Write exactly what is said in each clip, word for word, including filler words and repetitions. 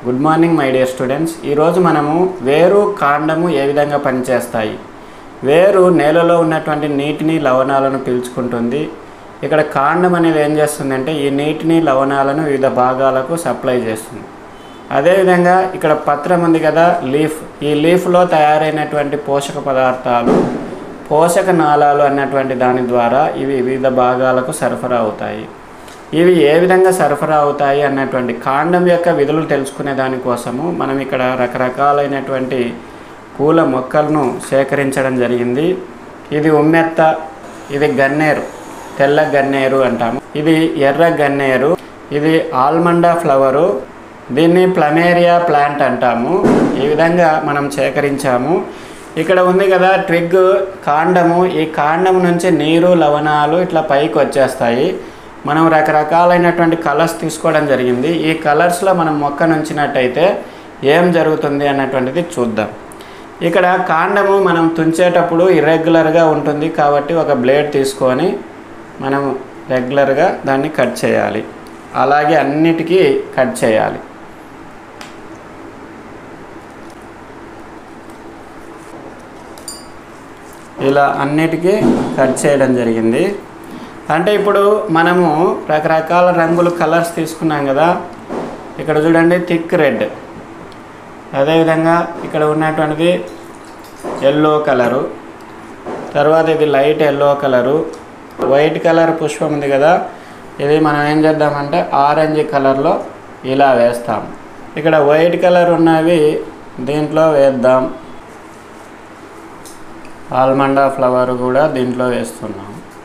Good morning my dear students. ఈరోజు మనము వేరు కాండము ఏ విధంగా పనిచేస్తాయి. వేరు నేలలో ఉన్నటువంటి నీటిని లవణాలను పీల్చుకుంటుంది. ఇక్కడ కాండం అనేది ఏం చేస్తుందంటే ఈ నీటిని లవణాలను వివిధ భాగాలకు సప్లై చేస్తుంది. అదేవిధంగా ఇక్కడ పత్రం ఉంది కదా, లీఫ్. ఈ లీఫ్లో తయారైనటువంటి పోషక పదార్థాలు పోషక నాళాలు అన్నటువంటి దాని ద్వారా ఇవి వివిధ భాగాలకు సరఫరా అవుతాయి. ఇవి ఏ విధంగా సరఫరా అవుతాయి అన్నటువంటి కాండం యొక్క విధులు తెలుసుకునే దానికోసము మనం ఇక్కడ రకరకాలైనటువంటి పూల మొక్కలను సేకరించడం జరిగింది. ఇది ఉమ్మెత్త, ఇది గన్నేరు, తెల్ల గన్నేరు అంటాము. ఇది ఎర్ర గన్నేరు, ఇది ఆల్మండా ఫ్లవరు, దీన్ని ప్లమేరియా ప్లాంట్ అంటాము. ఈ విధంగా మనం సేకరించాము. ఇక్కడ ఉంది కదా ట్విగ్, కాండము. ఈ కాండం నుంచి నీరు లవణాలు ఇట్లా పైకి వచ్చేస్తాయి. మనం రకరకాలైనటువంటి కలర్స్ తీసుకోవడం జరిగింది. ఈ కలర్స్లో మనం మొక్క నుంచినట్టయితే ఏం జరుగుతుంది అన్నటువంటిది చూద్దాం. ఇక్కడ కాండము మనం తుంచేటప్పుడు ఇర్రెగ్యులర్గా ఉంటుంది కాబట్టి ఒక బ్లేడ్ తీసుకొని మనం రెగ్యులర్గా దాన్ని కట్ చేయాలి. అలాగే అన్నిటికీ కట్ చేయాలి. ఇలా అన్నిటికీ కట్ చేయడం జరిగింది. అంటే ఇప్పుడు మనము రకరకాల రంగులు కలర్స్ తీసుకున్నాం కదా. ఇక్కడ చూడండి థిక్ రెడ్, అదేవిధంగా ఇక్కడ ఉన్నటువంటిది ఎల్లో కలరు, తర్వాత ఇది light yellow colour, white colour పుష్పం ఉంది కదా, ఇది మనం ఏం చేద్దామంటే ఆరెంజ్ కలర్లో ఇలా వేస్తాం. ఇక్కడ వైట్ కలర్ ఉన్నవి దీంట్లో వేద్దాం. ఆల్మండా ఫ్లవర్ కూడా దీంట్లో వేస్తున్నాం.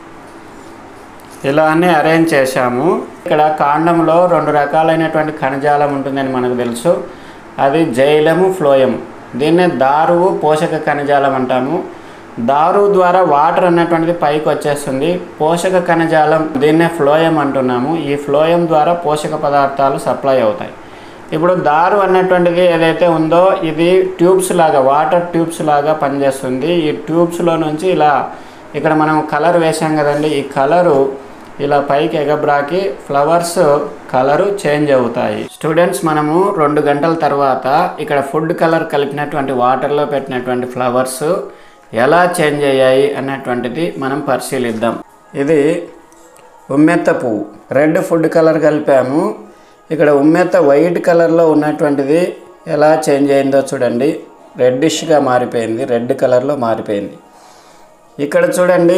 ఇలా అన్నీ అరేంజ్ చేశాము. ఇక్కడ కాండంలో రెండు రకాలైనటువంటి కణజాలం ఉంటుందని మనకు తెలుసు. అది జైలము, ఫ్లోయము. దీన్నే దారువు పోషక కణజాలం అంటాము. దారువు ద్వారా వాటర్ అన్నటువంటిది పైకి వచ్చేస్తుంది. పోషక కణజాలం దీన్నే ఫ్లోయం అంటున్నాము. ఈ ఫ్లోయం ద్వారా పోషక పదార్థాలు సప్లై అవుతాయి. ఇప్పుడు దారు అన్నటువంటిది ఏదైతే ఉందో ఇది ట్యూబ్స్ లాగా, వాటర్ ట్యూబ్స్ లాగా పనిచేస్తుంది. ఈ ట్యూబ్స్లో నుంచి ఇలా ఇక్కడ మనం కలర్ వేసాం కదండి, ఈ కలరు ఇలా పైకి ఎగబ్రాకి ఫ్లవర్స్ కలరు చేంజ్ అవుతాయి. స్టూడెంట్స్, మనము రెండు గంటల తర్వాత ఇక్కడ ఫుడ్ కలర్ కలిపినటువంటి వాటర్లో పెట్టినటువంటి ఫ్లవర్స్ ఎలా చేంజ్ అయ్యాయి అన్నటువంటిది మనం పరిశీలిద్దాం. ఇది ఉమ్మెత్త పువ్వు, రెడ్ ఫుడ్ కలర్ కలిపాము. ఇక్కడ ఉమ్మెత్త వైట్ కలర్లో ఉన్నటువంటిది ఎలా చేంజ్ అయిందో చూడండి. రెడ్డిష్గా మారిపోయింది, రెడ్ కలర్లో మారిపోయింది. ఇక్కడ చూడండి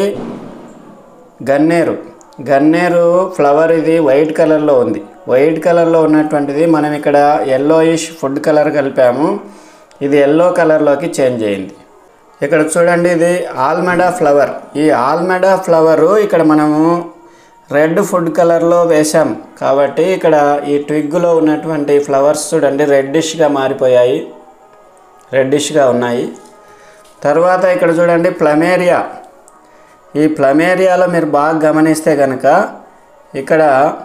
గన్నేరు, గన్నేరు ఫ్లవర్ ఇది వైట్ కలర్లో ఉంది. వైట్ కలర్లో ఉన్నటువంటిది మనం ఇక్కడ ఎల్లోయిష్ ఫుడ్ కలర్ కలిపాము. ఇది ఎల్లో కలర్లోకి చేంజ్ అయింది. ఇక్కడ చూడండి ఇది ఆల్మెడా ఫ్లవర్. ఈ ఆల్మెడా ఫ్లవరు ఇక్కడ మనము రెడ్ ఫుడ్ కలర్లో వేసాం కాబట్టి ఇక్కడ ఈ ట్విగ్లో ఉన్నటువంటి ఫ్లవర్స్ చూడండి రెడ్డిష్గా మారిపోయాయి, రెడ్డిష్గా ఉన్నాయి. తర్వాత ఇక్కడ చూడండి ప్లమేరియా. ఈ ప్లమేరియాలో మీరు బాగా గమనిస్తే కనుక ఇక్కడ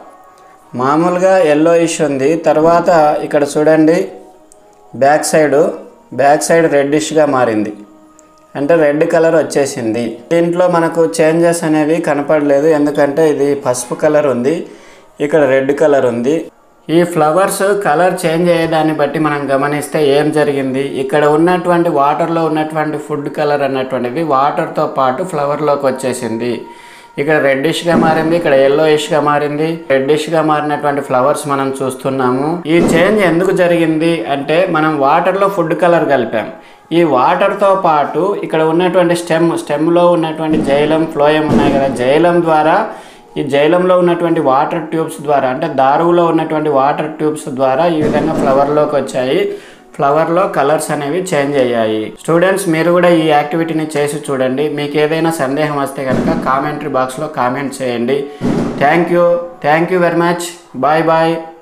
మామూలుగా ఎల్లోయిష్ ఉంది. తర్వాత ఇక్కడ చూడండి బ్యాక్ సైడు బ్యాక్ సైడ్ రెడ్డిష్గా మారింది, అంటే రెడ్ కలర్ వచ్చేసింది. దీంట్లో మనకు చేంజెస్ అనేవి కనపడలేదు, ఎందుకంటే ఇది పసుపు కలర్ ఉంది, ఇక్కడ రెడ్ కలర్ ఉంది. ఈ ఫ్లవర్స్ కలర్ చేంజ్ అయ్యేదాన్ని బట్టి మనం గమనిస్తే ఏం జరిగింది, ఇక్కడ ఉన్నటువంటి వాటర్లో ఉన్నటువంటి ఫుడ్ కలర్ అన్నటువంటిది వాటర్తో పాటు ఫ్లవర్లోకి వచ్చేసింది. ఇక్కడ రెడ్డిష్గా మారింది, ఇక్కడ ఎల్లోయిష్గా మారింది. రెడ్డిష్గా మారినటువంటి ఫ్లవర్స్ మనం చూస్తున్నాము. ఈ చేంజ్ ఎందుకు జరిగింది అంటే మనం వాటర్లో ఫుడ్ కలర్ కలిపాం. ఈ వాటర్తో పాటు ఇక్కడ ఉన్నటువంటి స్టెమ్, స్టెమ్లో ఉన్నటువంటి జైలం, ఫ్లోయం ఉన్నాయి కదా, జైలం ద్వారా ఈ జైలంలో ఉన్నటువంటి వాటర్ ట్యూబ్స్ ద్వారా, అంటే దారువులో ఉన్నటువంటి వాటర్ ట్యూబ్స్ ద్వారా ఈ విధంగా ఫ్లవర్లోకి వచ్చాయి. ఫ్లవర్లో కలర్స్ అనేవి చేంజ్ అయ్యాయి. స్టూడెంట్స్, మీరు కూడా ఈ యాక్టివిటీని చేసి చూడండి. మీకు ఏదైనా సందేహం వస్తే కనుక కామెంటరీ బాక్స్లో కామెంట్ చేయండి. Thank you thank you very much. Bye bye.